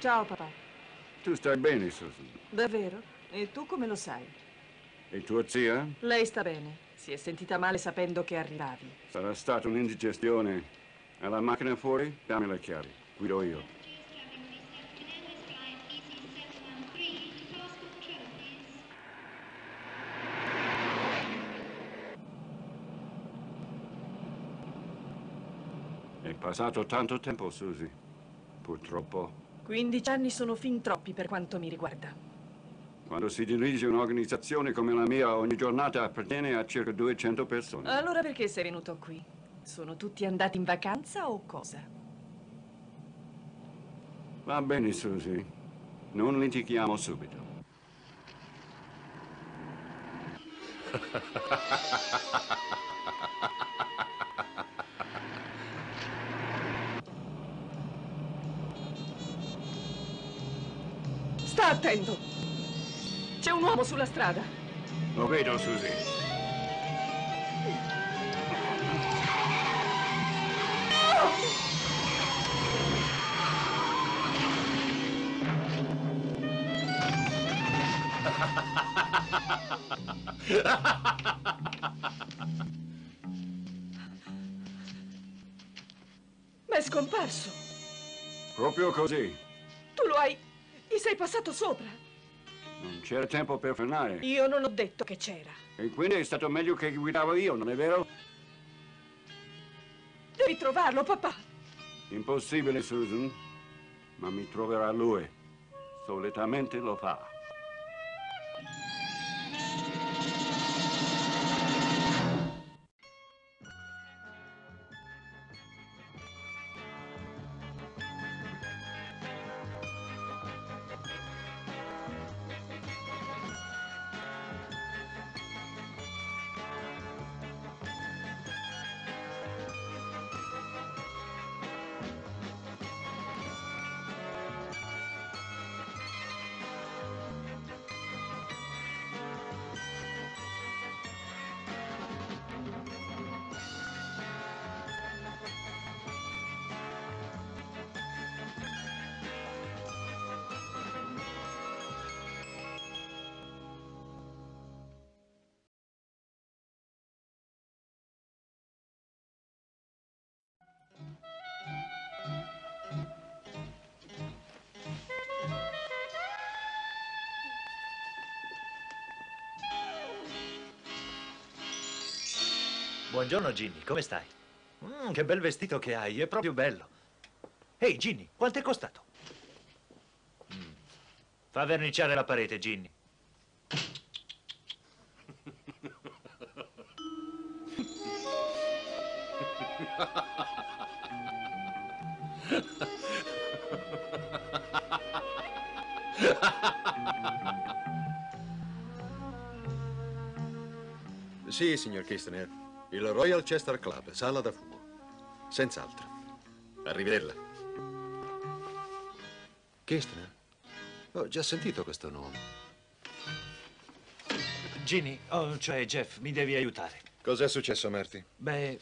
Ciao, papà. Tu stai bene, Susan? Davvero? E tu come lo sai? E tua zia? Lei sta bene. Si è sentita male sapendo che arrivavi. Sarà stata un'indigestione. Hai la macchina fuori? Dammi le chiavi. Guido io. È passato tanto tempo, Susie. Purtroppo. 15 anni sono fin troppi per quanto mi riguarda. Quando si dirige un'organizzazione come la mia, ogni giornata appartiene a circa 200 persone. Allora perché sei venuto qui? Sono tutti andati in vacanza o cosa? Va bene, Susie. Non litighiamo subito. Sta attento! C'è un uomo sulla strada. Lo vedo, Susie. Ma è scomparso. Proprio così. Tu lo hai... Gli sei passato sopra. Non c'era tempo per frenare. Io non ho detto che c'era. E quindi è stato meglio che guidavo io, non è vero? Devi trovarlo, papà. Impossibile, Susan. Ma mi troverà lui. Solitamente lo fa. Buongiorno Ginny, come stai? Che bel vestito che hai, è proprio bello. Ehi Ginny, quanto è costato? Fa verniciare la parete, Ginny. Sì, signor Kistner. Il Royal Chester Club, sala da fumo. Senz'altro. Arrivederla. Kistner? Ho già sentito questo nome. Ginny, cioè Jeff, mi devi aiutare. Cos'è successo, Marty? Beh,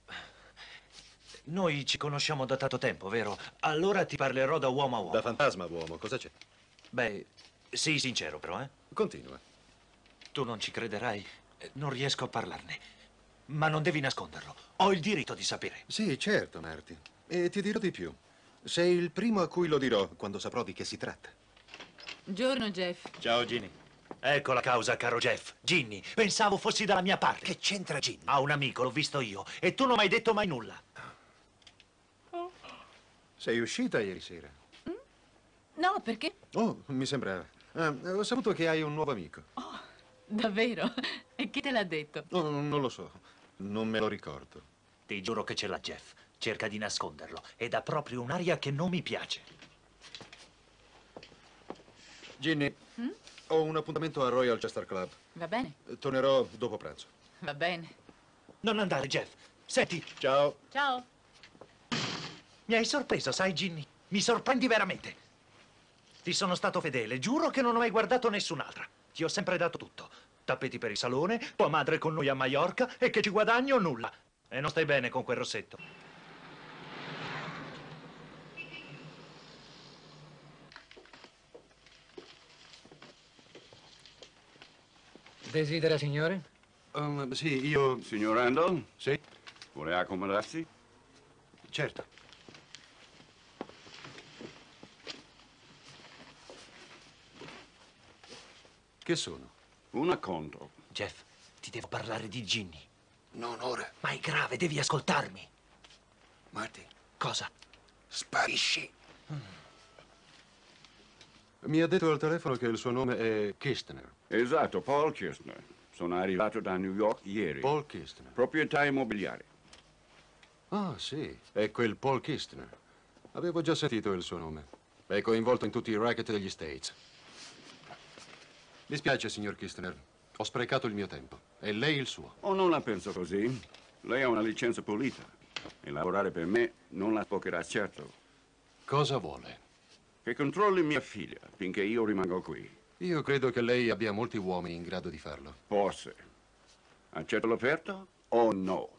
noi ci conosciamo da tanto tempo, vero? Allora ti parlerò da uomo a uomo. Da fantasma, uomo, cosa c'è? Beh, sii sincero però, eh? Continua. Tu non ci crederai, non riesco a parlarne. Ma non devi nasconderlo. Ho il diritto di sapere. Sì, certo, Marty. E ti dirò di più. Sei il primo a cui lo dirò quando saprò di che si tratta. Buongiorno, Jeff. Ciao, Ginny. Ecco la causa, caro Jeff. Ginny, pensavo fossi dalla mia parte. Che c'entra Ginny? Ha un amico, l'ho visto io. E tu non mi hai detto mai nulla. Sei uscita ieri sera? No, perché? Oh, mi sembrava. Ho saputo che hai un nuovo amico. Oh, davvero? E chi te l'ha detto? Oh, non lo so. Non me lo ricordo. Ti giuro che ce l'ha Jeff. Cerca di nasconderlo. Ed ha proprio un'aria che non mi piace. Ginny, ho un appuntamento al Royal Chester Club. Va bene? Tornerò dopo pranzo. Va bene. Non andare, Jeff. Senti, Ciao. Ciao. mi hai sorpreso, sai, Ginny? Mi sorprendi veramente. Ti sono stato fedele. Giuro che non ho mai guardato nessun'altra. Ti ho sempre dato tutto. Tappeti per il salone, tua madre con noi a Maiorca e che ci guadagno nulla. E non stai bene con quel rossetto. Desidera, signore? Sì, io... Signor Randall, Sì, vuole accomodarsi? certo. Che sono? Un acconto. Jeff, ti devo parlare di Ginny. Non ora. Ma è grave, devi ascoltarmi. Marty, Cosa? sparisci. Mi ha detto al telefono che il suo nome è Kistner. Esatto, Paul Kirchner. Sono arrivato da New York ieri. Paul Kistner. Proprietà immobiliare. Ah, sì, è quel Paul Kistner. Avevo già sentito il suo nome. È coinvolto in tutti i racket degli States. Mi spiace, signor Kistner. Ho sprecato il mio tempo. E lei il suo. Oh, non la penso così. Lei ha una licenza pulita. E lavorare per me non la toccherà certo. Cosa vuole? Che controlli mia figlia finché io rimango qui. Io credo che lei abbia molti uomini in grado di farlo. Forse. Accetto l'offerta o no?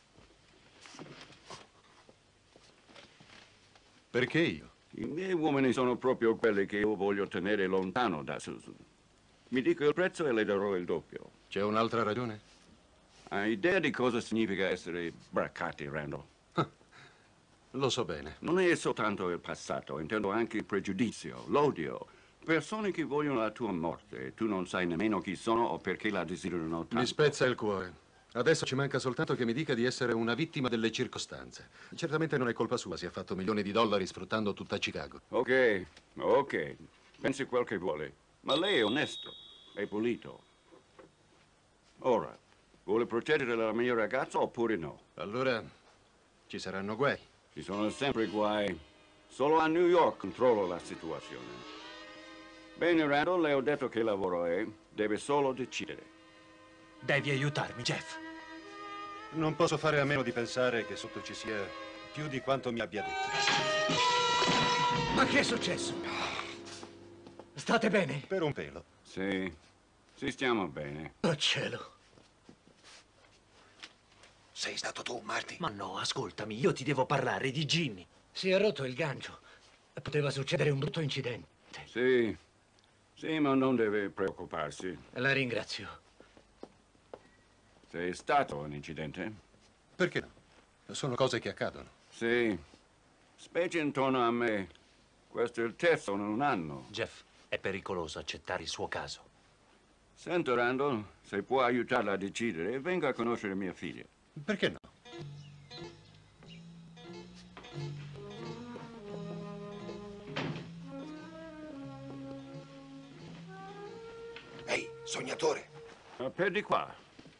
Perché io? I miei uomini sono proprio quelli che io voglio tenere lontano da Susan. Mi dica il prezzo e le darò il doppio. C'è un'altra ragione? Hai idea di cosa significa essere braccati, Randall? Lo so bene. Non è soltanto il passato, intendo anche il pregiudizio, l'odio. Persone che vogliono la tua morte e tu non sai nemmeno chi sono o perché la desiderano tanto. Mi spezza il cuore. Adesso ci manca soltanto che mi dica di essere una vittima delle circostanze. Certamente non è colpa sua, si è fatto milioni di dollari sfruttando tutta Chicago. Ok. Pensi quel che vuole. Ma lei è onesto, è pulito. Ora, vuole proteggere la mia ragazza oppure no? Allora ci saranno guai. Ci sono sempre guai. Solo a New York controllo la situazione. Bene, Randall, le ho detto che lavoro è. Deve solo decidere. Devi aiutarmi, Jeff. Non posso fare a meno di pensare che sotto ci sia più di quanto mi abbia detto. Ma che è successo? State bene? Per un pelo. Sì, stiamo bene. Oh cielo. Sei stato tu, Marty? Ma no, ascoltami, io ti devo parlare di Ginny. Si è rotto il gancio. Poteva succedere un brutto incidente. Sì, ma non deve preoccuparsi. La ringrazio. Sei stato un incidente? Perché no? Sono cose che accadono. Sì, specie intorno a me. Questo è il terzo in un anno. Jeff, è pericoloso accettare il suo caso. Senta, Randall, se può aiutarla a decidere, venga a conoscere mia figlia. Perché no? Ehi, sognatore. Per di qua.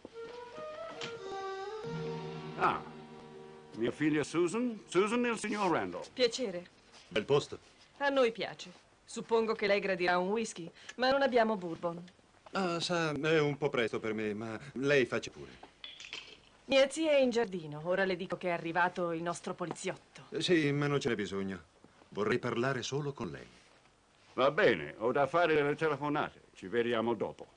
Ah, mia figlia Susan? Susan e il signor Randall. Piacere. Bel posto. A noi piace. Suppongo che lei gradirà un whisky, ma non abbiamo bourbon. Ah, sa, è un po' presto per me, ma lei faccia pure. Mia zia è in giardino. Ora le dico che è arrivato il nostro poliziotto. Sì, ma non ce n'è bisogno. Vorrei parlare solo con lei. Va bene, ho da fare delle telefonate. Ci vediamo dopo.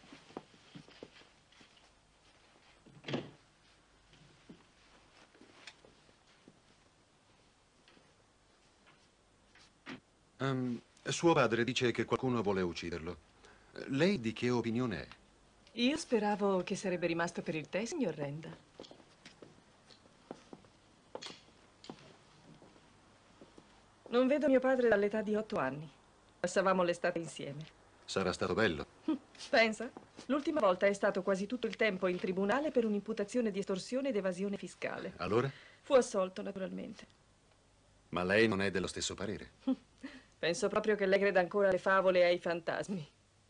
Suo padre dice che qualcuno vuole ucciderlo. Lei di che opinione è? Io speravo che sarebbe rimasto per il tè, signor Randall. Non vedo mio padre dall'età di 8 anni. Passavamo l'estate insieme. Sarà stato bello. Pensa, l'ultima volta è stato quasi tutto il tempo in tribunale per un'imputazione di estorsione ed evasione fiscale. Allora? Fu assolto, naturalmente. Ma lei non è dello stesso parere. Penso proprio che lei creda ancora alle favole e ai fantasmi.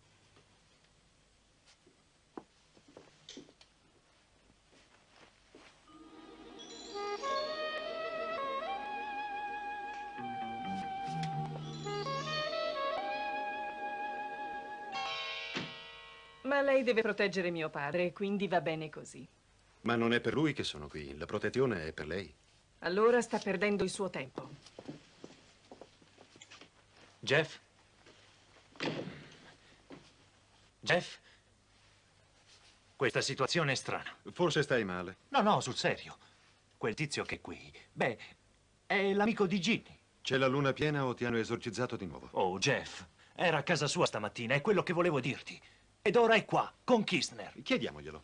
Ma lei deve proteggere mio padre, quindi va bene così. Ma non è per lui che sono qui. La protezione è per lei. Allora sta perdendo il suo tempo. Jeff? Jeff? Questa situazione è strana. Forse stai male. No, sul serio. Quel tizio che è qui, beh, è l'amico di Ginny. C'è la luna piena o ti hanno esorcizzato di nuovo? Oh, Jeff, era a casa sua stamattina, è quello che volevo dirti. Ed ora è qua, con Kistner. Chiediamoglielo.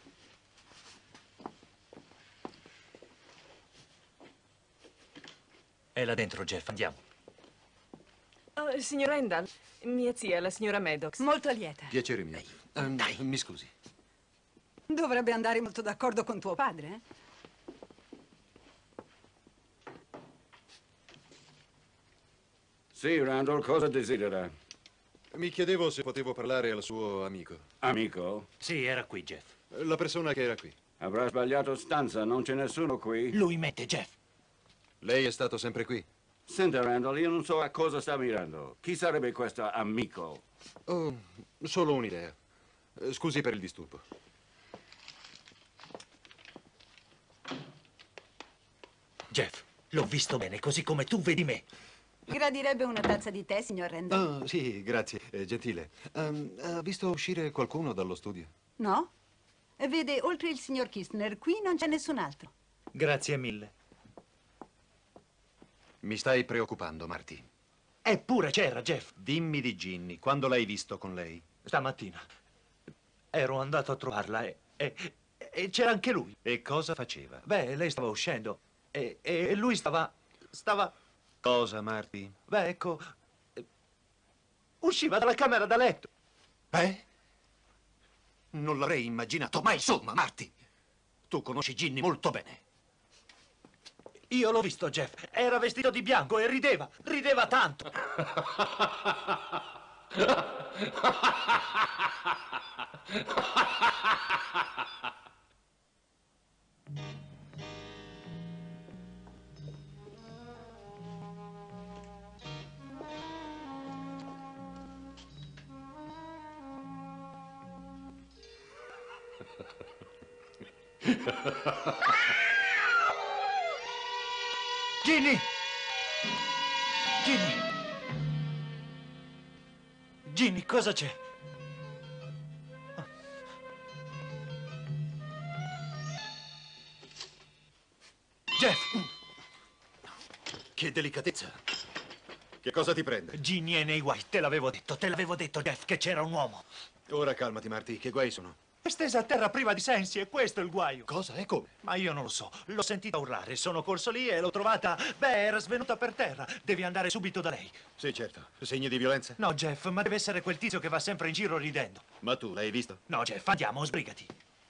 È là dentro, Jeff, andiamo. Signor Randall, mia zia, la signora Maddox. Molto lieta. Piacere mio. Mi scusi. Dovrebbe andare molto d'accordo con tuo padre, eh? Sì, Randall, cosa desidera? Mi chiedevo se potevo parlare al suo amico. Amico? Sì, era qui, Jeff. La persona che era qui. Avrà sbagliato stanza, non c'è nessuno qui. Lui mette, Jeff. Lei è stato sempre qui? Senta, Randall, io non so a cosa sta mirando. Chi sarebbe questo amico? Oh, solo un'idea. Scusi per il disturbo. Jeff, l'ho visto bene, così come tu vedi me. Gradirebbe una tazza di tè, signor Randall? Oh, sì, grazie, gentile. Ha visto uscire qualcuno dallo studio? No? Vede, oltre il signor Kistner, qui non c'è nessun altro. Grazie mille. Mi stai preoccupando, Marty. Eppure c'era, Jeff. Dimmi di Ginny, quando l'hai visto con lei? Stamattina. Ero andato a trovarla e c'era anche lui. E cosa faceva? Beh, lei stava uscendo e lui stava... Cosa, Marty? Beh, ecco... usciva dalla camera da letto. Beh, non l'avrei immaginato, ma insomma, Marty, tu conosci Ginny molto bene. Io l'ho visto, Jeff. Era vestito di bianco e rideva. Rideva tanto. Ginny! Ginny! Ginny, cosa c'è? Jeff! Che delicatezza. Che cosa ti prende? Ginny è nei guai, te l'avevo detto, Jeff, che c'era un uomo. Ora calmati, Marty, che guai sono? È stesa a terra priva di sensi, e questo è il guaio. Cosa e come? Ma io non lo so, l'ho sentita urlare, sono corso lì e l'ho trovata... Beh, era svenuta per terra, devi andare subito da lei. Sì, certo. Segni di violenza? No, Jeff, ma deve essere quel tizio che va sempre in giro ridendo. Ma tu l'hai visto? No, Jeff, andiamo, sbrigati.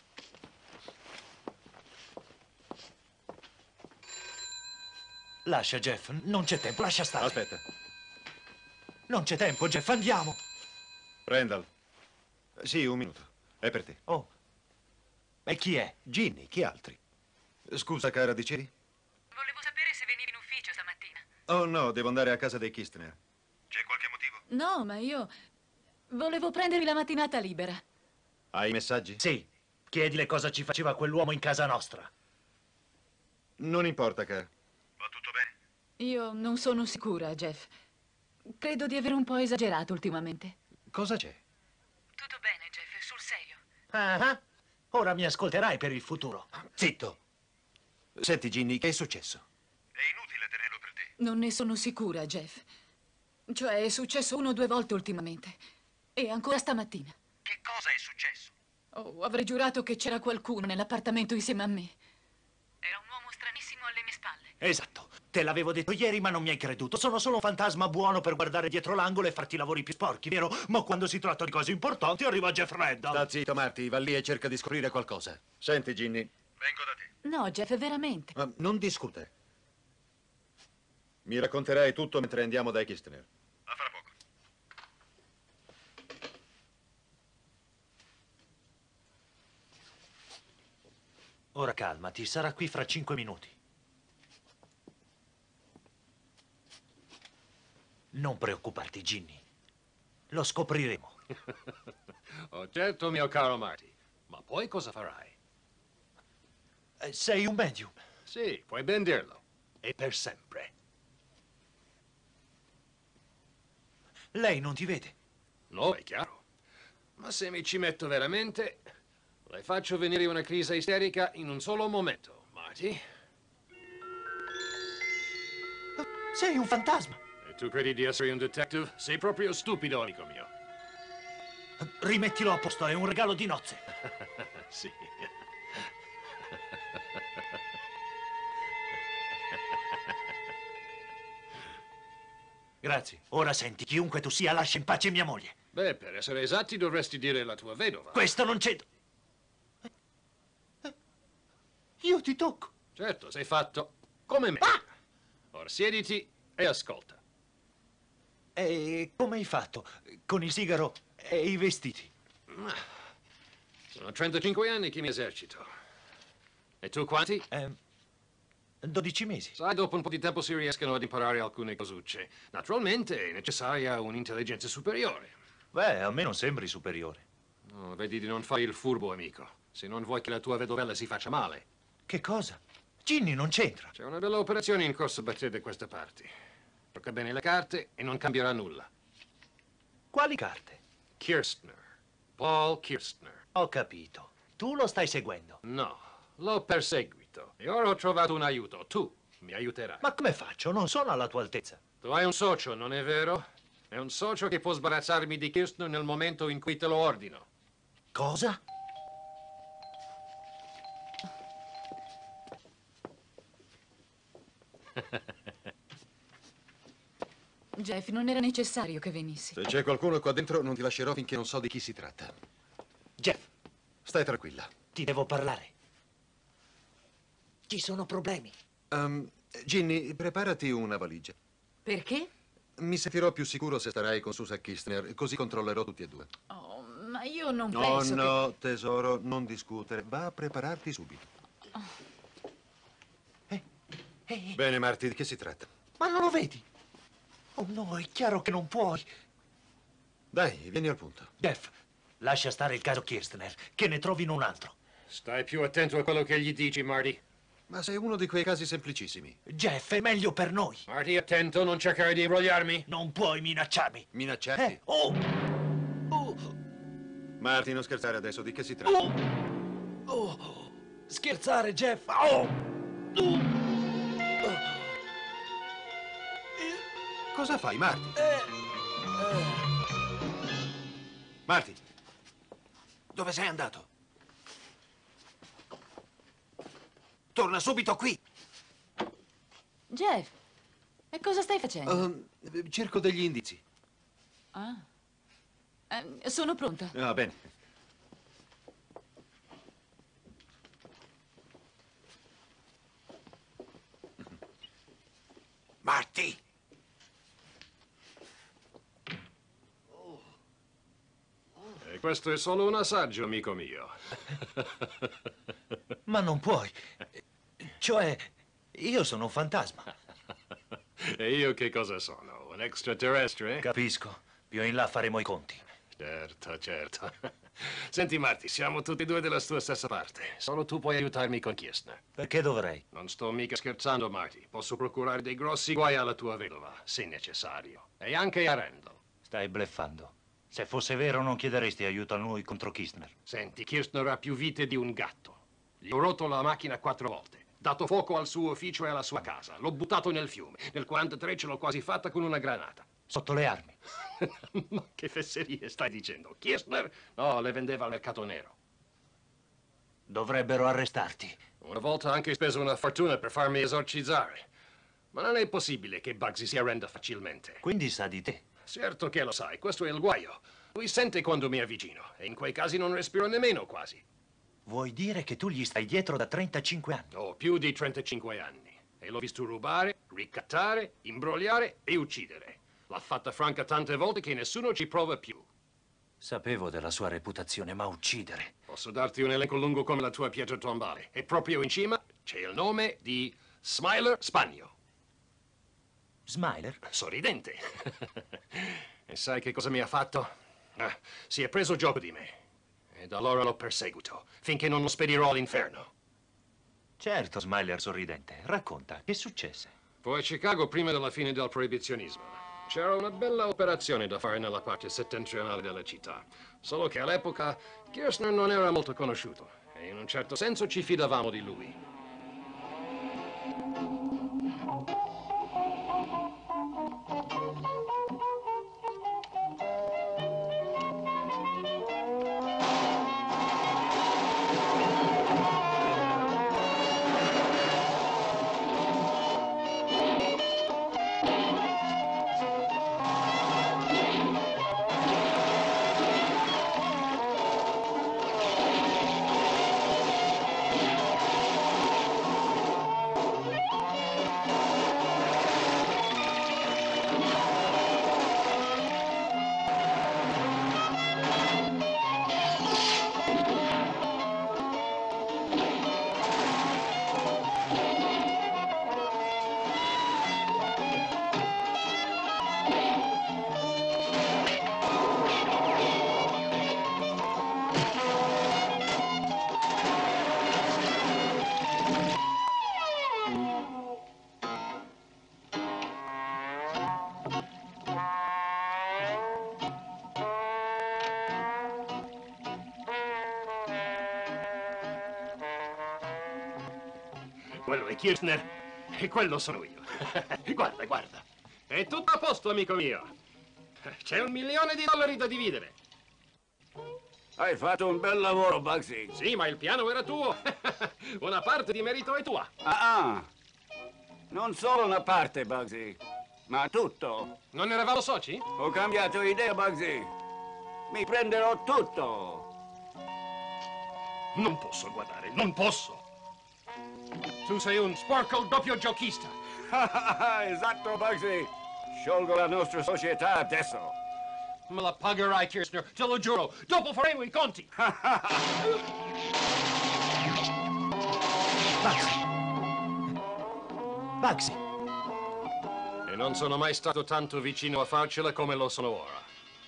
Lascia, Jeff, non c'è tempo, lascia stare. Aspetta. Non c'è tempo, Jeff, andiamo. Randall. Sì, un minuto. È per te. Oh, e chi è? Ginny, chi altri? Scusa, cara, dicevi? Volevo sapere se venivi in ufficio stamattina. Oh, no, devo andare a casa dei Kistner. C'è qualche motivo? No, ma io volevo prendermi la mattinata libera. Hai messaggi? Sì, chiedile cosa ci faceva quell'uomo in casa nostra. Non importa, cara. Va tutto bene? Io non sono sicura, Jeff. Credo di aver un po' esagerato ultimamente. Cosa c'è? Tutto bene, Jeff, sul serio. Ah, ora mi ascolterai per il futuro. Zitto. Senti, Ginny, che è successo? È inutile tenerlo per te. Non ne sono sicura, Jeff. Cioè, è successo 1 o 2 volte ultimamente. E ancora stamattina. Che cosa è successo? Oh, avrei giurato che c'era qualcuno nell'appartamento insieme a me. Era un uomo stranissimo alle mie spalle. Esatto, te l'avevo detto ieri ma non mi hai creduto. Sono solo un fantasma buono per guardare dietro l'angolo e farti i lavori più sporchi, vero? Ma quando si tratta di cose importanti arriva Jeff Randall. Sta zitto, Marty, va lì e cerca di scoprire qualcosa. Senti, Ginny, Vengo da te. No, Jeff, veramente. non discutere. Mi racconterai tutto mentre andiamo dai Kistner. A fra poco. Ora calmati, sarà qui fra 5 minuti. Non preoccuparti, Ginny. Lo scopriremo. Oh, certo, mio caro Marty. Ma poi cosa farai? Sei un medium. Sì, puoi ben dirlo. E per sempre. Lei non ti vede. No, è chiaro. Ma se mi ci metto veramente, le faccio venire una crisi isterica in un solo momento, Marty. Sei un fantasma. E tu credi di essere un detective? Sei proprio stupido, amico mio. Rimettilo a posto, è un regalo di nozze. Sì. Grazie. Ora senti, chiunque tu sia, lascia in pace mia moglie. Beh, per essere esatti dovresti dire la tua vedova. Questo non c'è... Io ti tocco. Certo, sei fatto come me. Ora siediti e ascolta. E come hai fatto? Con il sigaro e i vestiti? Sono 35 anni che mi esercito. E tu quanti? 12 mesi. Sai, dopo un po' di tempo si riescono ad imparare alcune cosucce. Naturalmente è necessaria un'intelligenza superiore. Beh, a me non sembri superiore. No, vedi di non fare il furbo, amico. Se non vuoi che la tua vedovella si faccia male. Che cosa? Ginny non c'entra. C'è una bella operazione in corso per te da queste parti. Tocca bene le carte e non cambierà nulla. Quali carte? Kirstner. Paul Kirstner. Ho capito. Tu lo stai seguendo. No, lo perseguito. E ora ho trovato un aiuto. Tu mi aiuterai. Ma come faccio? Non sono alla tua altezza. Tu hai un socio, non è vero? È un socio che può sbarazzarmi di Kirstner nel momento in cui te lo ordino. Cosa? Jeff, non era necessario che venissi. Se c'è qualcuno qua dentro, non ti lascerò finché non so di chi si tratta. Jeff, Stai tranquilla. ti devo parlare. Ci sono problemi. Ginny, preparati una valigia. Perché? Mi sentirò più sicuro se starai con Susan Kirstner, così controllerò tutti e due. Oh, ma io non No, penso no, tesoro, non discutere. Va a prepararti subito. Bene, Marty, di che si tratta? Ma non lo vedi? Oh no, è chiaro che non puoi. Dai, vieni al punto. Jeff, lascia stare il caso Kirstner, che ne trovino un altro. Stai più attento a quello che gli dici, Marty. Ma sei uno di quei casi semplicissimi. Jeff, è meglio per noi. Marty, attento, non cercare di imbrogliarmi. Non puoi minacciarmi. Minacciarti? Oh! Marty, non scherzare adesso, di che si tratta? Oh! Scherzare, Jeff! Oh! Cosa fai, Marty? Marty, dove sei andato? Torna subito qui! Jeff, e cosa stai facendo? Cerco degli indizi. Sono pronta. Va bene. Marty! E questo è solo un assaggio, amico mio. Ma non puoi. Cioè, io sono un fantasma. E io che cosa sono? Un extraterrestre? Capisco. Più in là faremo i conti. Certo, certo. Senti, Marty, siamo tutti e due della tua stessa parte. Solo tu puoi aiutarmi con Kirstner. Perché dovrei? Non sto mica scherzando, Marty. Posso procurare dei grossi guai alla tua vedova, se necessario. E anche a Randall. Stai bleffando. Se fosse vero non chiederesti aiuto a noi contro Kirstner. Senti, Kirstner ha più vite di un gatto. Gli ho rotto la macchina 4 volte. Dato fuoco al suo ufficio e alla sua casa. L'ho buttato nel fiume. Nel 43 ce l'ho quasi fatta con una granata. Sotto le armi. Ma che fesserie stai dicendo? Kirstner? No, le vendeva al mercato nero. Dovrebbero arrestarti. Una volta ha anche speso una fortuna per farmi esorcizzare. Ma non è possibile che Bugsy si arrenda facilmente. Quindi sa di te. Certo che lo sai, questo è il guaio. Lui sente quando mi avvicino e in quei casi non respiro nemmeno quasi. Vuoi dire che tu gli stai dietro da 35 anni? Ho più di 35 anni e l'ho visto rubare, ricattare, imbrogliare e uccidere. L'ha fatta franca tante volte che nessuno ci prova più. Sapevo della sua reputazione, ma uccidere... Posso darti un elenco lungo come la tua pietra tombale. E proprio in cima c'è il nome di Smiler Spagno. Smiler? Sorridente. E sai che cosa mi ha fatto? Si è preso gioco di me. E da allora lo perseguito, finché non lo spedirò all'inferno. Certo, Smiler sorridente. Racconta, che successe? Fu a Chicago prima della fine del proibizionismo. C'era una bella operazione da fare nella parte settentrionale della città. Solo che all'epoca Kirstner non era molto conosciuto e in un certo senso ci fidavamo di lui. Quello è Kirchner e quello sono io. Guarda, guarda. È tutto a posto, amico mio. C'è $1 milione da dividere. Hai fatto un bel lavoro, Bugsy. Sì, ma il piano era tuo. Una parte di merito è tua. Ah. Non solo una parte, Bugsy, ma tutto. Non eravamo soci? Ho cambiato idea, Bugsy. Mi prenderò tutto. Non posso guardare, non posso. Tu sei un sporco doppio giochista. Esatto, Bugsy. Sciolgo la nostra società adesso. Me la pagherai, Kirchner, te lo giuro. Dopo faremo i conti. Bugsy! E non sono mai stato tanto vicino a farcela come lo sono ora.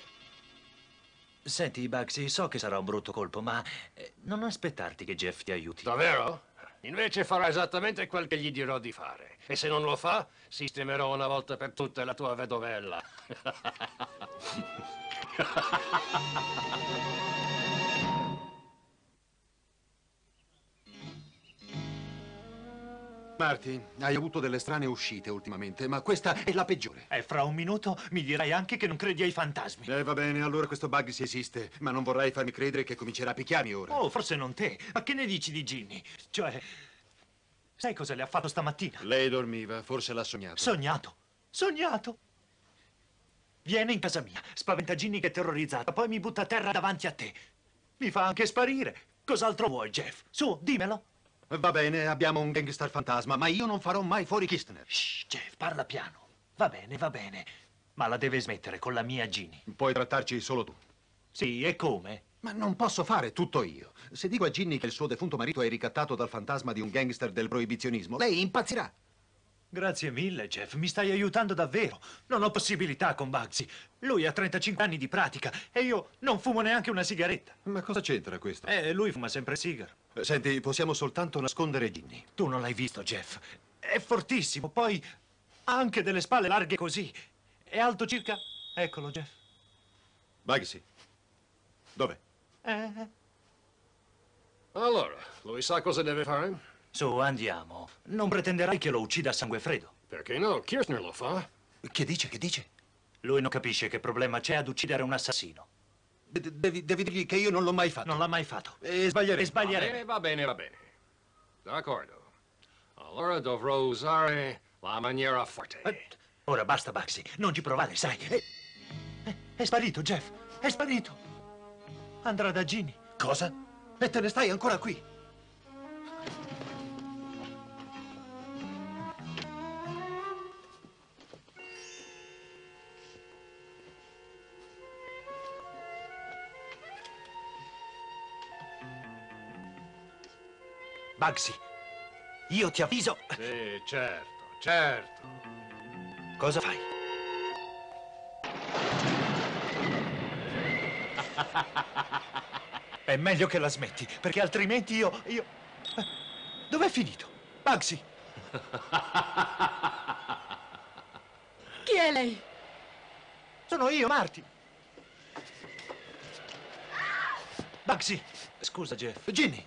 Senti, Bugsy, so che sarà un brutto colpo, ma non aspettarti che Jeff ti aiuti. Davvero? Invece farà esattamente quel che gli dirò di fare. E se non lo fa, sistemerò una volta per tutte la tua vedovella. Marty, hai avuto delle strane uscite ultimamente, ma questa è la peggiore. E fra un minuto mi dirai anche che non credi ai fantasmi. Va bene, allora questo Bugsy esiste, ma non vorrei farmi credere che comincerà a picchiarmi ora. Oh, forse non te. Ma che ne dici di Ginny? Cioè, sai cosa le ha fatto stamattina? Lei dormiva, forse l'ha sognato. Sognato. Sognato. Viene in casa mia, spaventa Ginny che è terrorizzata, poi mi butta a terra davanti a te. Mi fa anche sparire. Cos'altro vuoi, Jeff? Su, dimmelo. Va bene, abbiamo un gangster fantasma, ma io non farò mai fuori Kirchner. Shh, Jeff, parla piano. Va bene, va bene. Ma la deve smettere con la mia Ginny. Puoi trattarci solo tu. Sì, e come? Ma non posso fare tutto io. Se dico a Ginny che il suo defunto marito è ricattato dal fantasma di un gangster del proibizionismo, lei impazzirà. Grazie mille, Jeff. Mi stai aiutando davvero. Non ho possibilità con Bugsy. Lui ha 35 anni di pratica e io non fumo neanche una sigaretta. Ma cosa c'entra questo? Lui fuma sempre sigaro. Senti, possiamo soltanto nascondere Ginny. Tu non l'hai visto, Jeff. È fortissimo, poi ha anche delle spalle larghe così. È alto circa... Eccolo, Jeff. Bugsy, dov'è? Allora, lui sa cosa deve fare? Su, andiamo. Non pretenderai che lo uccida a sangue freddo. Perché no? Kirchner lo fa. Che dice? Che dice? Lui non capisce che problema c'è ad uccidere un assassino. Devi dirgli che io non l'ho mai fatto. Non l'ha mai fatto. E sbaglierei. E sbaglierei. Va bene, va bene. D'accordo. Allora dovrò usare la maniera forte. Ora basta, Bugsy. Non ci provare, sai. È sparito, Jeff. È sparito. Andrà da Ginny. Cosa? E te ne stai ancora qui? Bugsy, io ti avviso. Sì, certo, certo. Cosa fai? È meglio che la smetti, perché altrimenti io... Dov'è finito? Bugsy! Chi è lei? Sono io, Marty. Bugsy, scusa, Jeff. Ginny!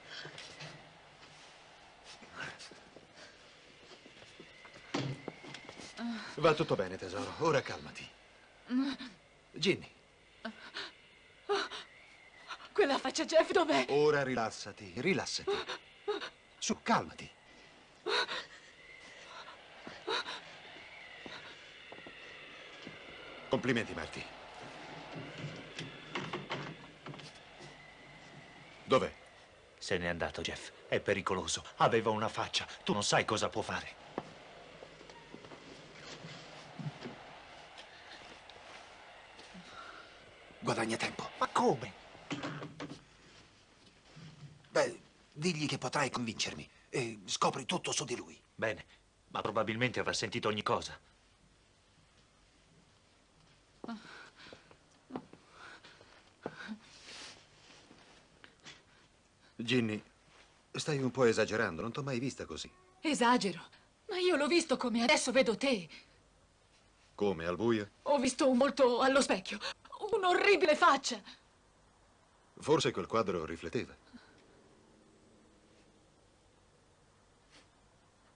Va tutto bene, tesoro. Ora calmati. Ginny. Quella faccia, Jeff, dov'è? Ora rilassati, rilassati. Su, calmati. Complimenti, Marty. Dov'è? Se n'è andato, Jeff. È pericoloso. Aveva una faccia. Tu non sai cosa può fare. Guadagna tempo. Ma come? Beh, digli che potrai convincermi e scopri tutto su di lui. Bene, ma probabilmente avrà sentito ogni cosa. Ginny, stai un po' esagerando. Non t'ho mai vista così. Esagero. Ma io l'ho visto come adesso vedo te. Come, al buio? Ho visto un volto allo specchio. Un'orribile faccia. Forse quel quadro rifletteva.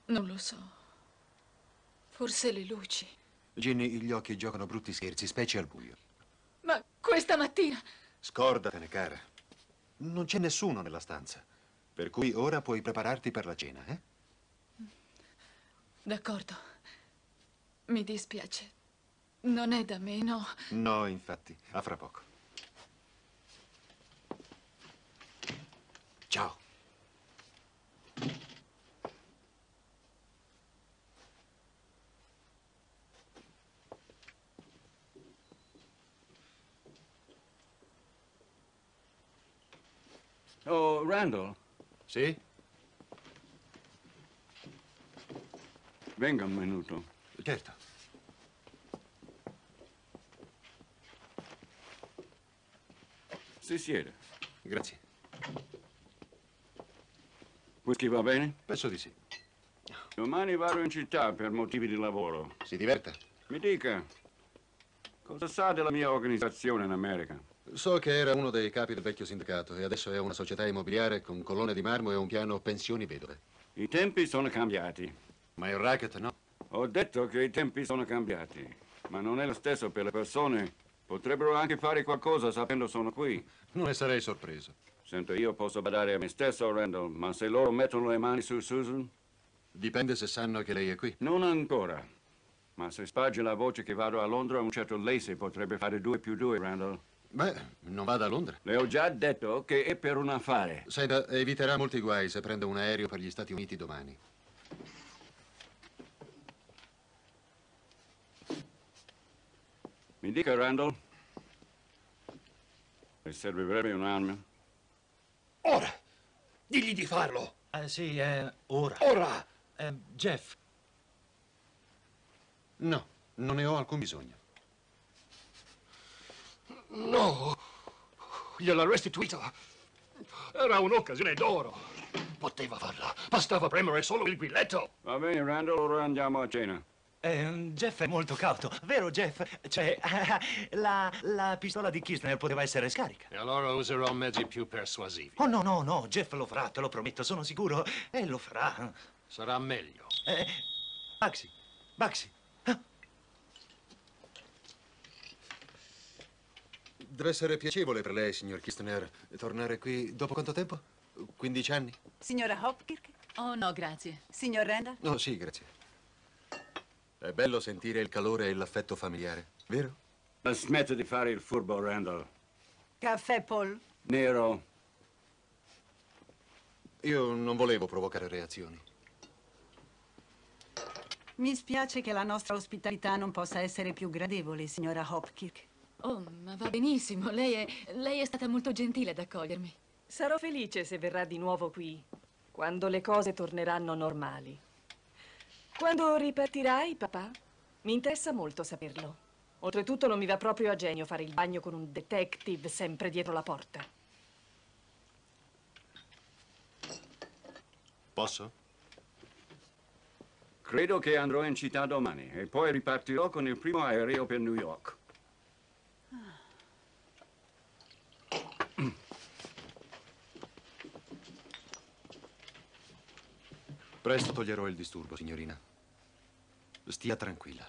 Non lo so. Forse le luci. Ginny, gli occhi giocano brutti scherzi, specie al buio. Ma questa mattina... Scordatene, cara. Non c'è nessuno nella stanza. Per cui ora puoi prepararti per la cena, eh? D'accordo. Mi dispiace. Non è da me, no? No, infatti. A fra poco. Ciao. Oh, Randall, Sì? venga un minuto. Certo. Si siede. Grazie. Whisky va bene? Penso di sì. Domani vado in città per motivi di lavoro. Si diverta? Mi dica, cosa sa della mia organizzazione in America? So che era uno dei capi del vecchio sindacato e adesso è una società immobiliare con colonne di marmo e un piano pensioni vedove. I tempi sono cambiati. Ma il racket no? Ho detto che i tempi sono cambiati, ma non è lo stesso per le persone. Potrebbero anche fare qualcosa sapendo sono qui. Non ne sarei sorpreso. Sento, io posso badare a me stesso, Randall, ma se loro mettono le mani su Susan? Dipende se sanno che lei è qui. Non ancora. Ma se sparge la voce che vado a Londra, un certo Lacey potrebbe fare 2 più 2, Randall. Beh, non vada a Londra. Le ho già detto che è per un affare. Senta, eviterà molti guai se prende un aereo per gli Stati Uniti domani. Mi dica, Randall, le servirebbe un'arma? Ora! Digli di farlo! Sì, ora. Ora! Jeff, No, non ne ho alcun bisogno. No! Gliel'ha restituita. Era un'occasione d'oro. Poteva farla. Bastava premere solo il grilletto. Va bene, Randall, ora andiamo a cena. Jeff è molto cauto, vero Jeff? Cioè, la pistola di Kirchner poteva essere scarica. E allora userò mezzi più persuasivi. Oh no, no, no, Jeff lo farà, te lo prometto, sono sicuro. Lo farà. Sarà meglio. Baxi. Deve essere piacevole per lei, signor Kirchner, tornare qui dopo quanto tempo? 15 anni? Signora Hopkirk? Oh, no, grazie. Signor Randall? No, sì, grazie. È bello sentire il calore e l'affetto familiare, vero? Ma smetta di fare il furbo, Randall. Caffè, Paul? Nero. Io non volevo provocare reazioni. Mi spiace che la nostra ospitalità non possa essere più gradevole, signora Hopkirk. Oh, ma va benissimo. Lei è stata molto gentile ad accogliermi. Sarò felice se verrà di nuovo qui, quando le cose torneranno normali. Quando ripartirai, papà? Mi interessa molto saperlo. Oltretutto non mi va proprio a genio fare il bagno con un detective sempre dietro la porta. Posso? Credo che andrò in città domani e poi ripartirò con il primo aereo per New York. Presto toglierò il disturbo, signorina. Stia tranquilla.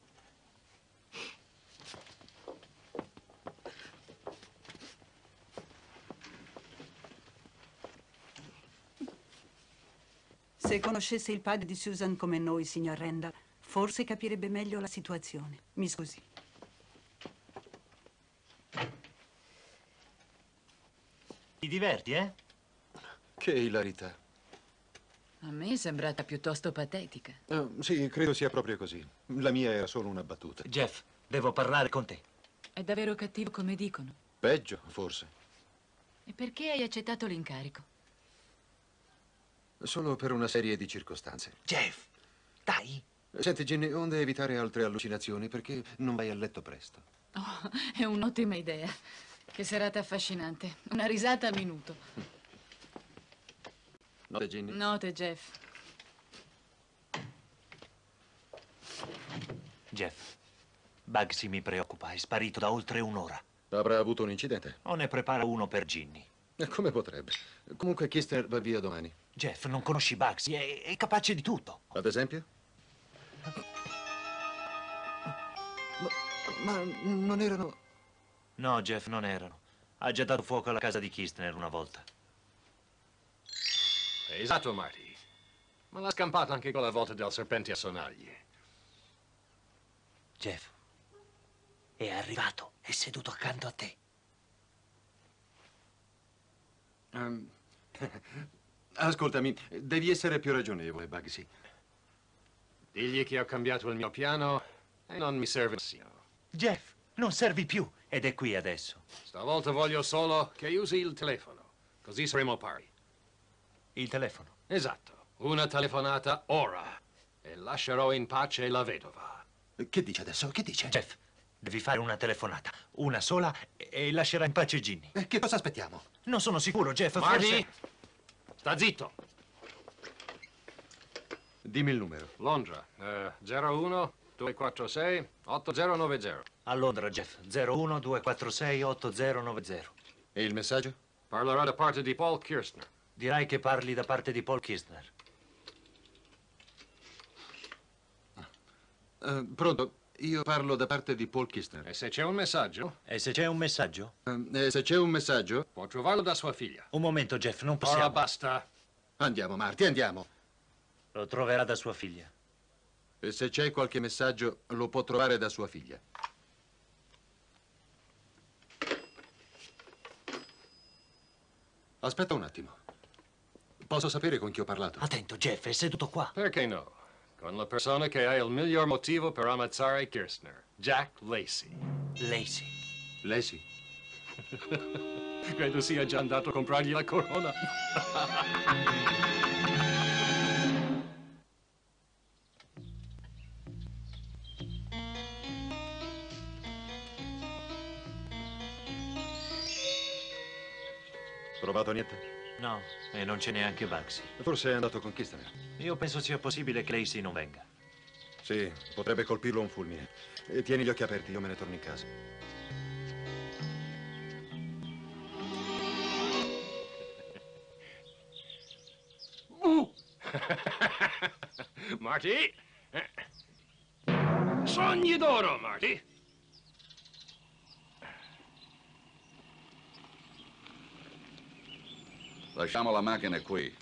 Se conoscesse il padre di Susan come noi, signor Randall, forse capirebbe meglio la situazione. Mi scusi. Ti diverti, eh? Che ilarità. A me è sembrata piuttosto patetica. Sì, credo sia proprio così. La mia era solo una battuta. Jeff, devo parlare con te. È davvero cattivo come dicono. Peggio, forse. E perché hai accettato l'incarico? Solo per una serie di circostanze. Jeff, dai. Senti, Ginny, onde evitare altre allucinazioni, perché non vai a letto presto? Oh, è un'ottima idea. Che serata affascinante. Una risata a minuto. Notte, Ginny? Note, Jeff. Jeff, Bugsy mi preoccupa, è sparito da oltre un'ora. Avrà avuto un incidente? O ne prepara uno per Ginny. Come potrebbe? Comunque, Kirchner va via domani. Jeff, non conosci Bugsy, è capace di tutto. Ad esempio? Ma non erano... No, Jeff, non erano. Ha già dato fuoco alla casa di Kistner una volta. Esatto, Marty. Ma l'ha scampato anche con la volta del serpente a sonagli. Jeff, è arrivato, è seduto accanto a te. Ascoltami, devi essere più ragionevole, Bugsy. Digli che ho cambiato il mio piano e non mi serve nessuno. Jeff, non servi più ed è qui adesso. Stavolta voglio solo che usi il telefono, così saremo pari. Il telefono? Esatto. Una telefonata ora e lascerò in pace la vedova. Che dice adesso? Che dice? Jeff, devi fare una telefonata. Una sola e lascerà in pace Ginny. Che cosa aspettiamo? Non sono sicuro, Jeff, Marty, forse... sta zitto. Dimmi il numero. Londra, 01 246 8090. A Londra, Jeff. 01 246 8090. E il messaggio? Parlerò da parte di Paul Kirstner. Dirai che parli da parte di Paul Kistner. Pronto, io parlo da parte di Paul Kistner. E se c'è un messaggio? E se c'è un messaggio? Se c'è un messaggio... Può trovarlo da sua figlia. Un momento, Jeff, non possiamo... Ora basta. Andiamo, Marty, andiamo. Lo troverà da sua figlia. E se c'è qualche messaggio, lo può trovare da sua figlia. Aspetta un attimo. Posso sapere con chi ho parlato? Attento, Jeff, è seduto qua. Perché no? Con la persona che ha il miglior motivo per ammazzare Kirstner, Jack Lacey. Lacey. Lacey? Credo sia già andato a comprargli la corona. Trovato niente? No, e non c'è neanche Bugsy. Forse è andato con Kistner. Io penso sia possibile che Lacey non venga. Sì, potrebbe colpirlo un fulmine. E tieni gli occhi aperti, io me ne torno in casa. Marty? Sogni d'oro, Marty. Lasciamo la macchina qui.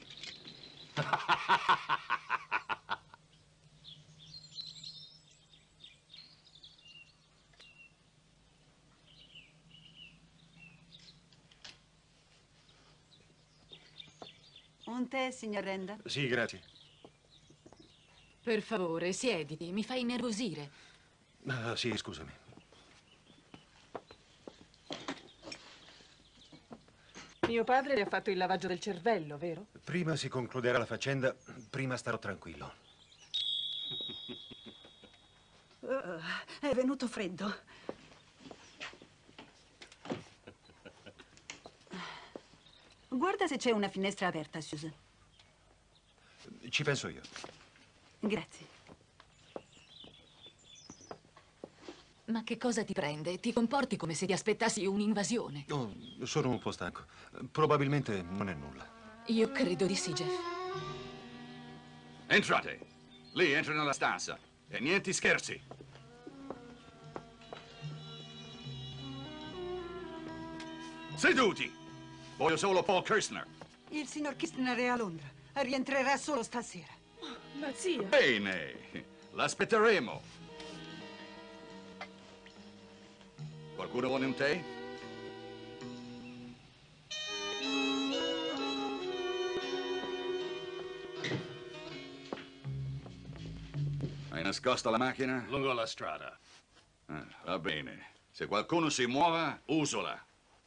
Un tè, signor Randall? Sì, grazie. Per favore, siediti, mi fai innervosire. Ah, sì, scusami. Mio padre le ha fatto il lavaggio del cervello, vero? Prima si concluderà la faccenda, prima starò tranquillo. È venuto freddo. Guarda se c'è una finestra aperta, Susan. Ci penso io. Grazie. Ma che cosa ti prende? Ti comporti come se ti aspettassi un'invasione. Oh, sono un po' stanco. Probabilmente non è nulla. Io credo di sì, Jeff. Entrate. Lì, entra nella stanza. E niente scherzi. Seduti. Voglio solo Paul Kirstner. Il signor Kistner è a Londra. Rientrerà solo stasera. Ma zio... Bene. L'aspetteremo. Qualcuno vuole un tè? Hai nascosto la macchina? Lungo la strada. Va bene. Se qualcuno si muova, usala.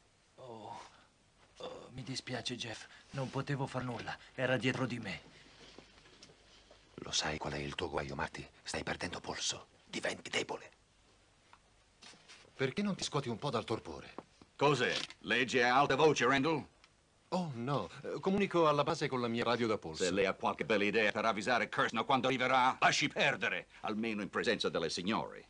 Mi dispiace, Jeff. Non potevo far nulla. Era dietro di me. Lo sai qual è il tuo guaio, Marty? Stai perdendo polso. Diventi debole. Perché non ti scuoti un po' dal torpore? Cos'è? Leggi a alta voce, Randall? Oh, no. Comunico alla base con la mia radio da polso. Se lei ha qualche bella idea per avvisare Kirstner quando arriverà, lasci perdere, almeno in presenza delle signore.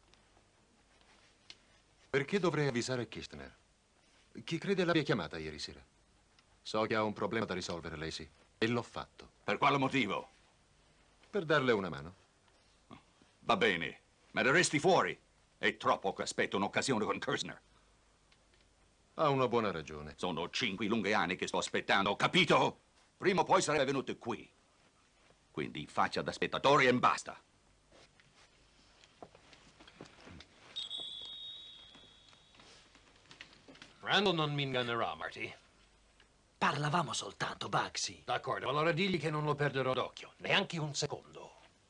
Perché dovrei avvisare Kistner? Chi crede l'abbia chiamata ieri sera? So che ha un problema da risolvere, Lacey. E l'ho fatto. Per quale motivo? Per darle una mano. Va bene, ma resti fuori. È troppo che aspetto un'occasione con Kirsner. Ha una buona ragione. Sono 5 lunghi anni che sto aspettando, capito? Prima o poi sarebbe venuto qui. Quindi faccia da spettatore e basta. Randall non mi ingannerà, Marty. Parlavamo soltanto, Bugsy. D'accordo, allora digli che non lo perderò d'occhio, neanche un secondo.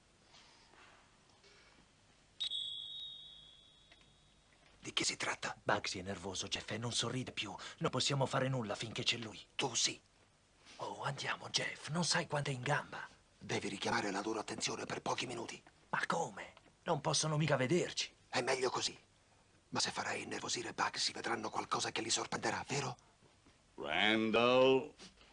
Di che si tratta? Bugsy è nervoso, Jeff, e non sorride più. Non possiamo fare nulla finché c'è lui. Tu sì. Oh, andiamo, Jeff. Non sai quanto è in gamba. Devi richiamare la loro attenzione per pochi minuti. Ma come? Non possono mica vederci. È meglio così. Ma se farai innervosire Bugsy, vedranno qualcosa che li sorprenderà, vero? Randall.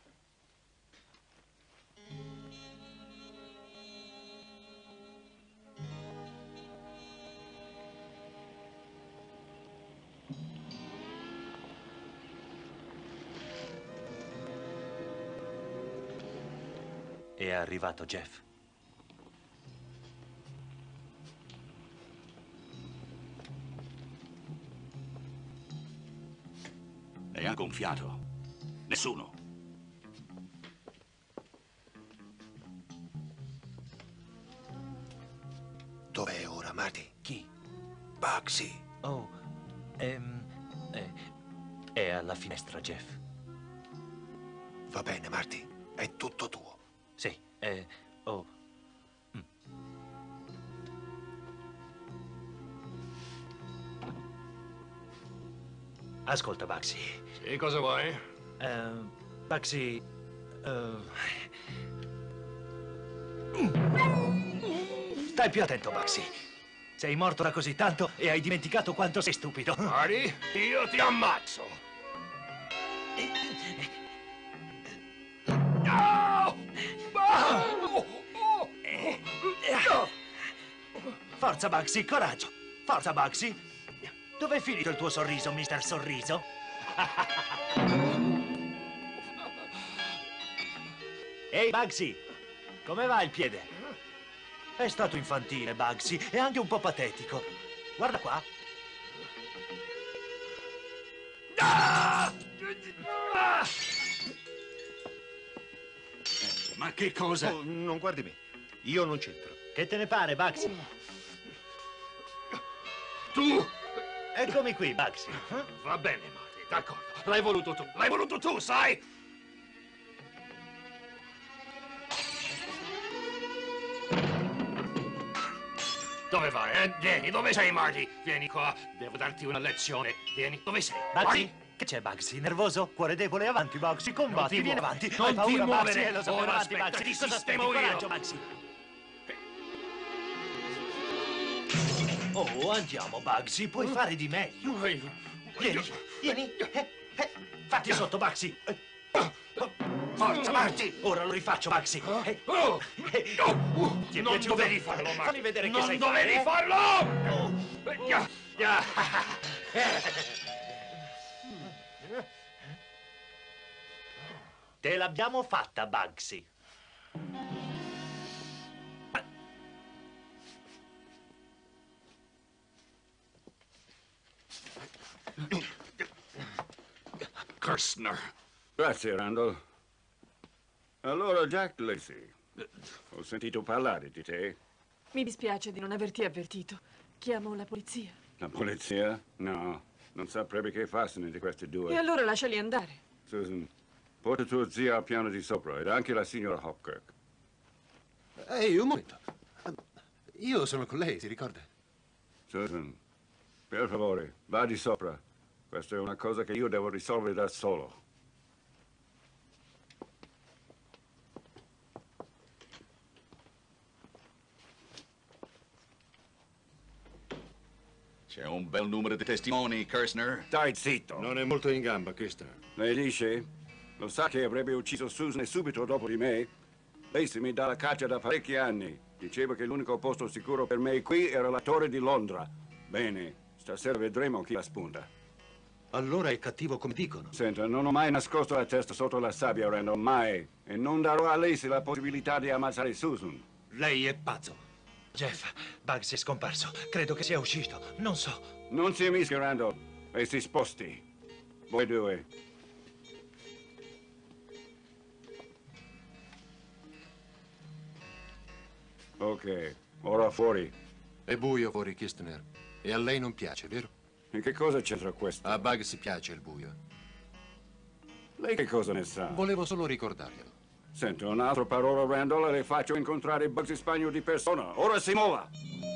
È arrivato Jeff. E ha gonfiato. Nessuno. Dov'è ora, Marty? Chi? Bugsy. Oh, è alla finestra, Jeff. Va bene, Marty. È tutto tuo. Sì, oh. Ascolta, Bugsy. Sì, cosa vuoi? Bugsy, stai più attento, Bugsy. Sei morto da così tanto e hai dimenticato quanto sei stupido. Marty, io ti ammazzo. Forza, Bugsy, coraggio. Forza, Bugsy. Dov'è finito il tuo sorriso, mister Sorriso? Ehi, Bugsy, come va il piede? È stato infantile, Bugsy, e anche un po' patetico. Guarda qua. Ma che cosa? Oh, non guardi me. Io non c'entro. Che te ne pare, Bugsy? Tu! Eccomi qui, Bugsy. Va bene, Marty, d'accordo. L'hai voluto tu, sai? Dove vai, Vieni, dove sei, Marty? Vieni qua, devo darti una lezione. Vieni, dove sei? Bugsy? Che c'è, Bugsy? Nervoso? Cuore debole? Avanti, Bugsy, combatti, vieni avanti. Non Hai paura, ti muovere. Bugsy? Lo so, Ora avanti, aspetta, Bugsy. ti Di cosa aspetti? sistemo io. Coraggio, Bugsy. Oh, andiamo, Bugsy. Puoi fare di meglio. Vieni. Fatti sotto, Bugsy. Forza, Marty! Ora lo rifaccio, Bugsy. Ti è Non piaciuto? dovevi farlo, Marty. Fammi vedere che non sai dovevi fare, farlo! Te l'abbiamo fatta, Bugsy. Kirsner. Grazie, Randall. Allora, Jack Lacey, ho sentito parlare di te. Mi dispiace di non averti avvertito. Chiamo la polizia. La polizia? No, non saprebbe che farsene di questi due. E allora lasciali andare. Susan, porta tua zia al piano di sopra ed anche la signora Hopkirk. Ehi, un momento. Io sono con lei, si ricorda? Susan, per favore, va di sopra. Questa è una cosa che io devo risolvere da solo. C'è un bel numero di testimoni, Kirsner. Stai zitto. Non è molto in gamba, Kirsner. Lei dice? Lo sa che avrebbe ucciso Susan subito dopo di me? Lei si mi dà la caccia da parecchi anni. Diceva che l'unico posto sicuro per me qui era la Torre di Londra. Bene, stasera vedremo chi la spunta. Allora è cattivo come dicono. Senta, non ho mai nascosto la testa sotto la sabbia, Randall, mai. E non darò a Lacey la possibilità di ammazzare Susan. Lei è pazzo. Jeff, Bugs è scomparso. Credo che sia uscito. Non so. Non si mischi, Randall, e si sposti. Voi due. Ok, ora fuori. È buio fuori, Kistner. E a lei non piace, vero? E che cosa c'entra questo? A Bugs piace il buio. Lei che cosa ne sa? Volevo solo ricordarglielo. Sento un'altra parola, Randall, e le faccio incontrare Bugsy Spagno di persona. Ora si muova!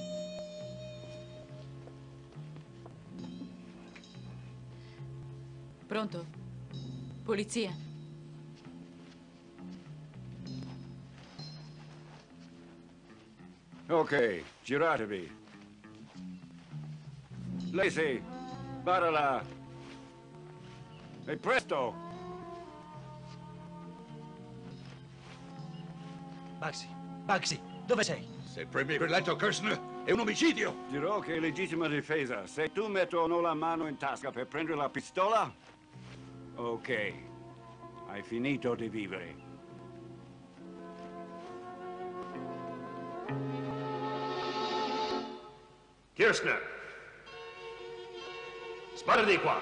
Pronto? Polizia? Ok, giratevi. Lacey, vada là. E presto! Bugsy, dove sei? Se premi per letto, Kirshner, è un omicidio! Dirò che è legittima difesa. Se tu metto o no la mano in tasca per prendere la pistola... Ok, hai finito di vivere. Kirshner! Spara di qua!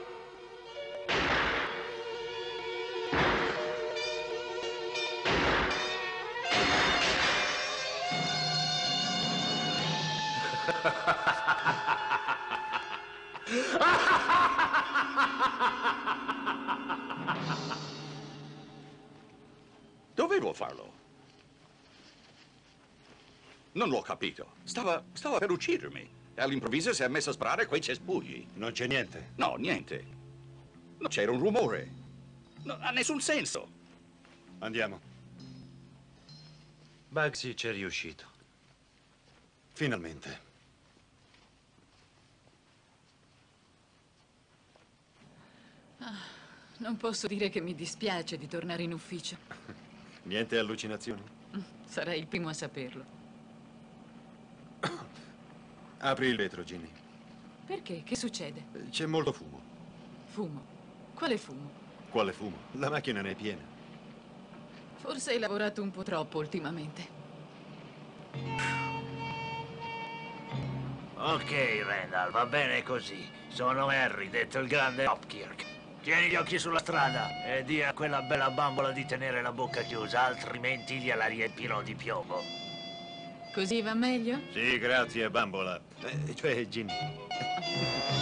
Dovevo farlo. Non l'ho capito. Stava per uccidermi. E all'improvviso si è messo a sparare quei cespugli. Non c'è niente. No, niente. Non c'era un rumore. Non ha nessun senso. Andiamo. Bugsy c'è riuscito. Finalmente. Non posso dire che mi dispiace di tornare in ufficio. Niente allucinazioni? Sarei il primo a saperlo. Apri il vetro, Ginny. Perché? Che succede? C'è molto fumo. Fumo? Quale fumo? Quale fumo? La macchina ne è piena. Forse hai lavorato un po' troppo ultimamente. Ok, Randall, va bene così. Sono Harry, detto il grande Hopkirk. Tieni gli occhi sulla strada e di a quella bella bambola di tenere la bocca chiusa, altrimenti gliela riempirò di piombo. Così va meglio? Sì, grazie, bambola. Cioè, Ginny.